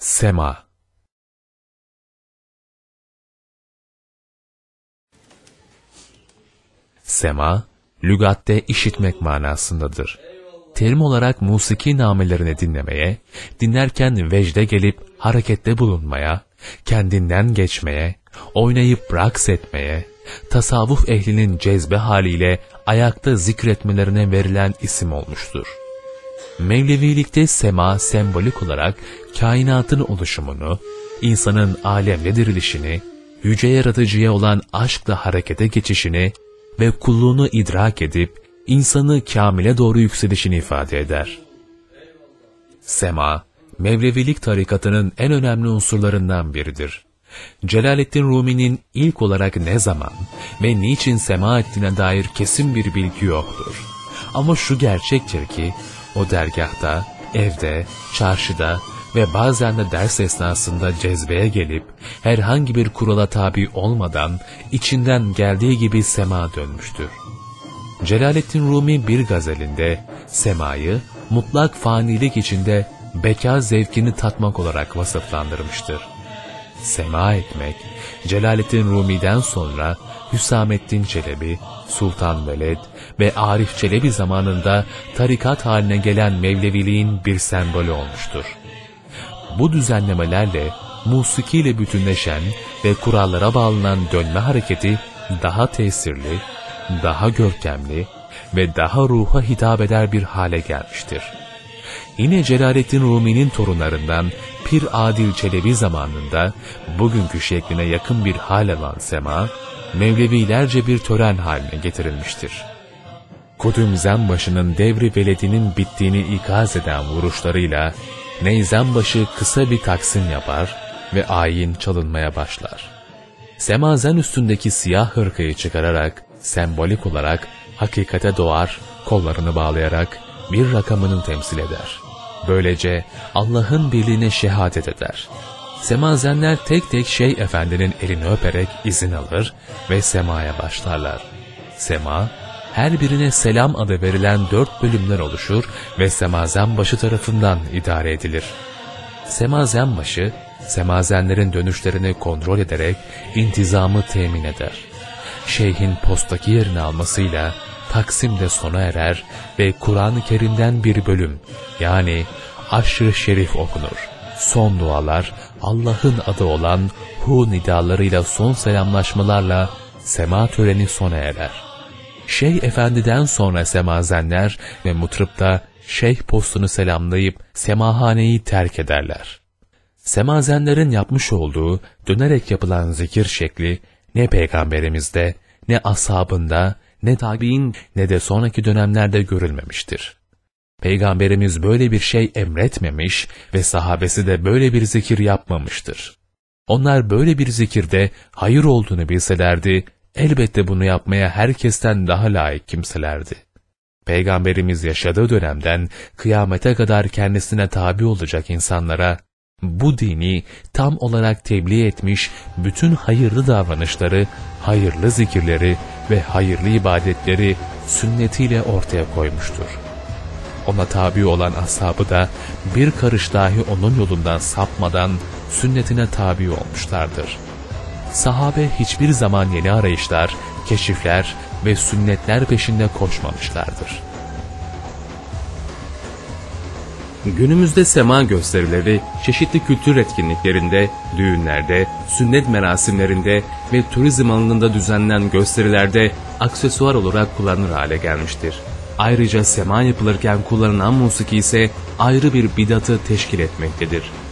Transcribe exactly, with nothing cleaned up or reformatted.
Sema. Sema, lügatte işitmek manasındadır. Terim olarak musiki namelerini dinlemeye, dinlerken vecde gelip harekette bulunmaya, kendinden geçmeye, oynayıp raks etmeye, tasavvuf ehlinin cezbe haliyle ayakta zikretmelerine verilen isim olmuştur. Mevlevilikte sema sembolik olarak kainatın oluşumunu, insanın alemle dirilişini, yüce yaratıcıya olan aşkla harekete geçişini ve kulluğunu idrak edip insanı kamile doğru yükselişini ifade eder. Sema, Mevlevilik tarikatının en önemli unsurlarından biridir. Celaleddin Rumi'nin ilk olarak ne zaman ve niçin sema ettiğine dair kesin bir bilgi yoktur. Ama şu gerçektir ki, o dergahta, evde, çarşıda ve bazen de ders esnasında cezbeye gelip, herhangi bir kurala tabi olmadan, içinden geldiği gibi sema dönmüştür. Celaleddin Rumi bir gazelinde, semayı, mutlak fanilik içinde beka zevkini tatmak olarak vasıflandırmıştır. Sema etmek, Celaleddin Rumi'den sonra Hüsamettin Çelebi, Sultan Veled ve Arif Çelebi zamanında tarikat haline gelen Mevleviliğin bir sembolü olmuştur. Bu düzenlemelerle musikiyle bütünleşen ve kurallara bağlanan dönme hareketi daha tesirli, daha görkemli ve daha ruha hitap eder bir hale gelmiştir. Yine Celaleddin Rumi'nin torunlarından Pir Adil Çelebi zamanında bugünkü şekline yakın bir hal alan sema, Mevlevilerce bir tören haline getirilmiştir. Kudüm-Zenbaşı'nın devri veledinin bittiğini ikaz eden vuruşlarıyla Neyzenbaşı kısa bir taksim yapar ve ayin çalınmaya başlar. Semazen üstündeki siyah hırkayı çıkararak, sembolik olarak hakikate doğar, kollarını bağlayarak bir rakamını temsil eder. Böylece Allah'ın birliğine şehadet eder. Semazenler tek tek Şeyh Efendi'nin elini öperek izin alır ve semaya başlarlar. Sema, her birine selam adı verilen dört bölümler oluşur ve semazenbaşı tarafından idare edilir. Semazenbaşı, semazenlerin dönüşlerini kontrol ederek intizamı temin eder. Şeyhin postaki yerini almasıyla taksim de sona erer ve Kur'an-ı Kerim'den bir bölüm, yani Aşr-ı Şerif okunur. Son dualar Allah'ın adı olan hu nidalarıyla son selamlaşmalarla sema töreni sona erer. Şeyh Efendi'den sonra semazenler ve mutrip da şeyh postunu selamlayıp semahaneyi terk ederler. Semazenlerin yapmış olduğu dönerek yapılan zikir şekli ne peygamberimizde, ne ashabında, ne tabi'in ne de sonraki dönemlerde görülmemiştir. Peygamberimiz böyle bir şey emretmemiş ve sahabesi de böyle bir zikir yapmamıştır. Onlar böyle bir zikirde hayır olduğunu bilselerdi, elbette bunu yapmaya herkesten daha layık kimselerdi. Peygamberimiz yaşadığı dönemden kıyamete kadar kendisine tabi olacak insanlara, bu dini tam olarak tebliğ etmiş bütün hayırlı davranışları, hayırlı zikirleri ve hayırlı ibadetleri sünnetiyle ortaya koymuştur. Ona tabi olan ashabı da bir karış dahi onun yolundan sapmadan sünnetine tabi olmuşlardır. Sahabe hiçbir zaman yeni arayışlar, keşifler ve sünnetler peşinde koşmamışlardır. Günümüzde sema gösterileri çeşitli kültür etkinliklerinde, düğünlerde, sünnet merasimlerinde ve turizm alanında düzenlenen gösterilerde aksesuar olarak kullanılır hale gelmiştir. Ayrıca sema yapılırken kullanılan musiki ise ayrı bir bidatı teşkil etmektedir.